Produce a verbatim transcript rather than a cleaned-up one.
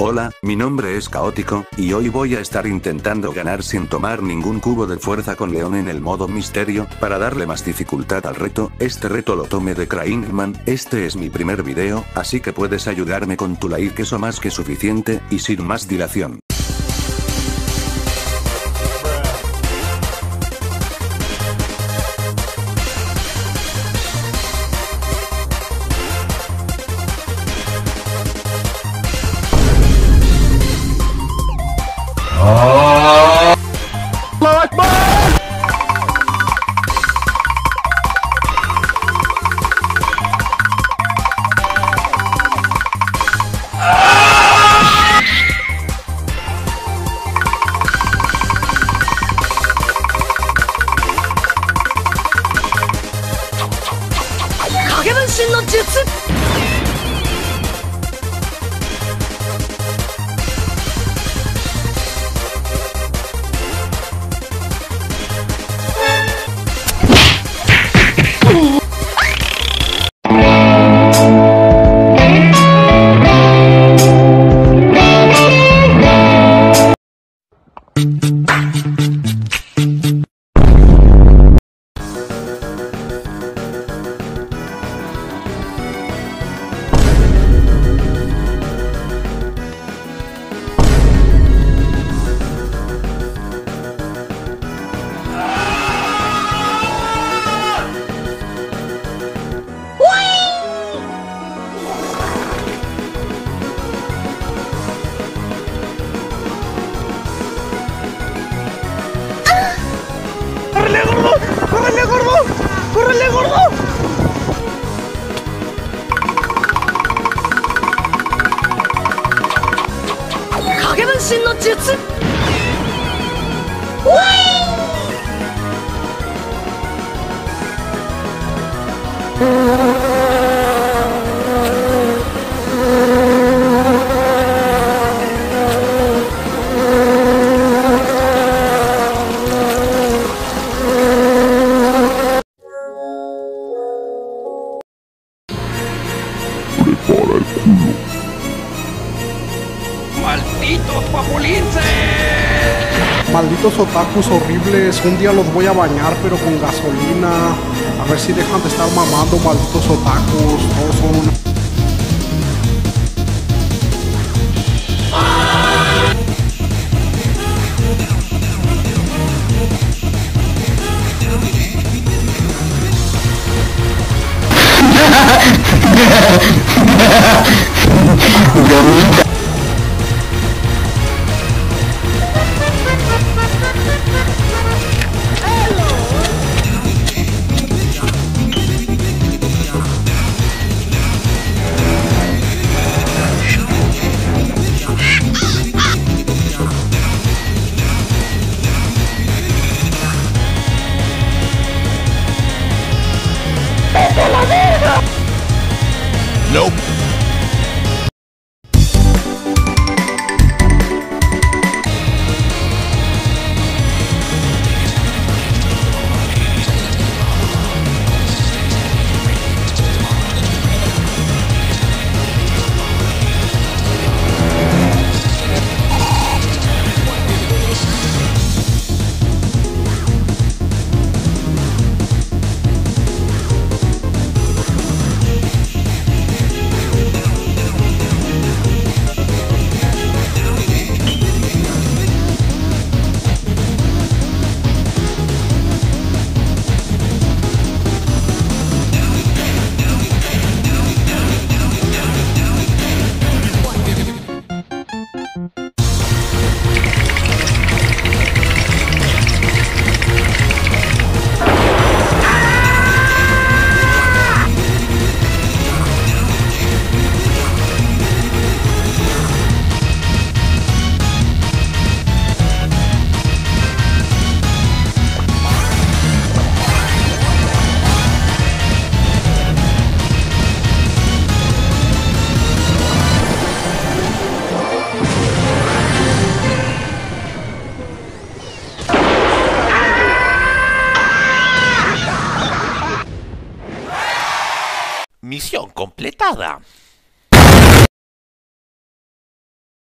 Hola, mi nombre es Caótico, y hoy voy a estar intentando ganar sin tomar ningún cubo de fuerza con León en el modo misterio, para darle más dificultad al reto. Este reto lo tomé de Craigman. Este es mi primer video, así que puedes ayudarme con tu like, eso más que suficiente, y sin más dilación. ¡Córrele, gordo! ¡Córrele, gordo! ¡Kagebenshin no Jutsu! ¡Malditos papulinces! Malditos otakus horribles, un día los voy a bañar pero con gasolina. A ver si dejan de estar mamando, malditos otakus. Todos son una... Nope. Misión completada.